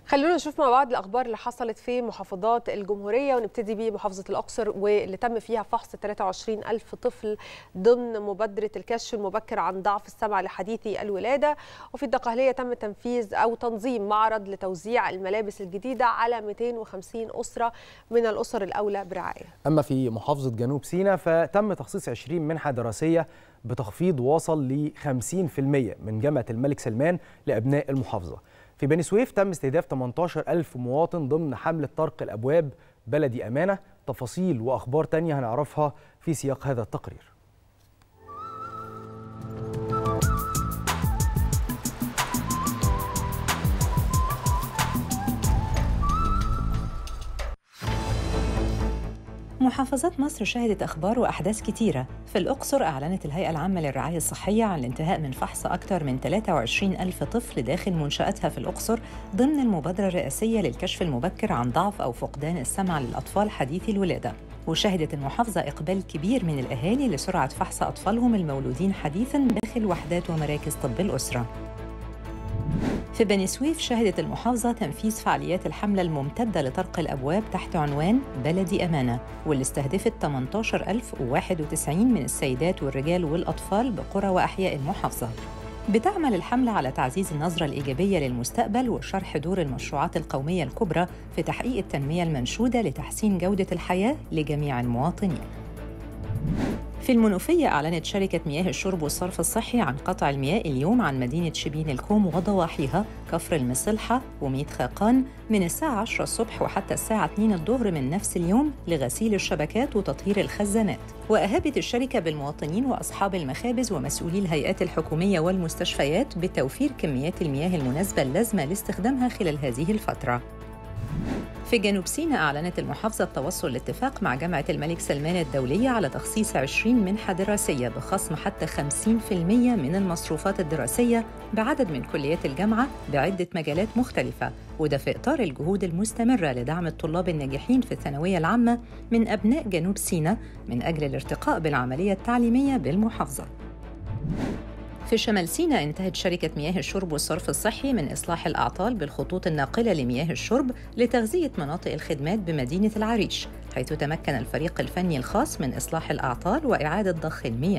خلونا نشوف مع بعض الأخبار اللي حصلت في محافظات الجمهورية، ونبتدي بمحافظة الأقصر واللي تم فيها فحص 23,000 طفل ضمن مبادرة الكشف المبكر عن ضعف السمع لحديثي الولادة. وفي الدقهلية تم تنفيذ أو تنظيم معرض لتوزيع الملابس الجديدة على 250 أسرة من الأسر الأولى برعاية. أما في محافظة جنوب سيناء فتم تخصيص 20 منحة دراسية بتخفيض واصل ل 50% من جامعة الملك سلمان لأبناء المحافظة. في بني سويف تم استهداف 18,000 مواطن ضمن حملة طرق الأبواب بلدي أمانة. تفاصيل وأخبار تانية هنعرفها في سياق هذا التقرير. محافظات مصر شهدت أخبار وأحداث كتيرة. في الأقصر أعلنت الهيئة العامة للرعاية الصحية عن الانتهاء من فحص أكثر من 23,000 طفل داخل منشأتها في الأقصر ضمن المبادرة الرئاسية للكشف المبكر عن ضعف أو فقدان السمع للأطفال حديثي الولادة. وشهدت المحافظة إقبال كبير من الأهالي لسرعة فحص أطفالهم المولودين حديثاً داخل وحدات ومراكز طب الأسرة. في بني سويف شهدت المحافظة تنفيذ فعاليات الحملة الممتدة لطرق الأبواب تحت عنوان بلدي أمانة، واللي استهدفت 18,091 من السيدات والرجال والأطفال بقرى وأحياء المحافظة. بتعمل الحملة على تعزيز النظرة الإيجابية للمستقبل وشرح دور المشروعات القومية الكبرى في تحقيق التنمية المنشودة لتحسين جودة الحياة لجميع المواطنين. في المنوفية أعلنت شركة مياه الشرب والصرف الصحي عن قطع المياه اليوم عن مدينة شبين الكوم وضواحيها كفر المصلحة وميت خاقان من الساعة 10 الصبح وحتى الساعة 2 الظهر من نفس اليوم لغسيل الشبكات وتطهير الخزانات. وأهبت الشركة بالمواطنين وأصحاب المخابز ومسؤولي الهيئات الحكومية والمستشفيات بتوفير كميات المياه المناسبة اللازمة لاستخدامها خلال هذه الفترة. في جنوب سيناء أعلنت المحافظة التوصل لاتفاق مع جامعة الملك سلمان الدولية على تخصيص 20 منحة دراسية بخصم حتى 50% من المصروفات الدراسية بعدد من كليات الجامعة بعدة مجالات مختلفة، وده في إطار الجهود المستمرة لدعم الطلاب الناجحين في الثانوية العامة من أبناء جنوب سيناء من أجل الارتقاء بالعملية التعليمية بالمحافظة. في شمال سيناء انتهت شركة مياه الشرب والصرف الصحي من إصلاح الأعطال بالخطوط الناقلة لمياه الشرب لتغذية مناطق الخدمات بمدينة العريش، حيث تمكن الفريق الفني الخاص من إصلاح الأعطال وإعادة ضخ المياه.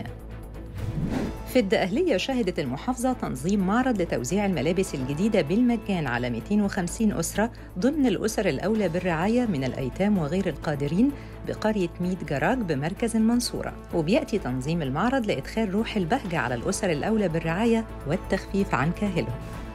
في الدقهلية شهدت المحافظة تنظيم معرض لتوزيع الملابس الجديدة بالمجان على 250 أسرة ضمن الأسر الأولى بالرعاية من الأيتام وغير القادرين بقرية ميت جراج بمركز المنصورة. وبيأتي تنظيم المعرض لإدخال روح البهجة على الأسر الأولى بالرعاية والتخفيف عن كاهلهم.